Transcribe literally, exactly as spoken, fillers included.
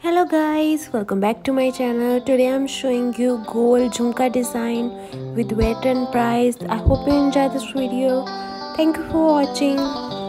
Hello guys, welcome back to my channel. Today I'm showing you gold Jhumka design with weight and price. I hope you enjoy this video. Thank you for watching.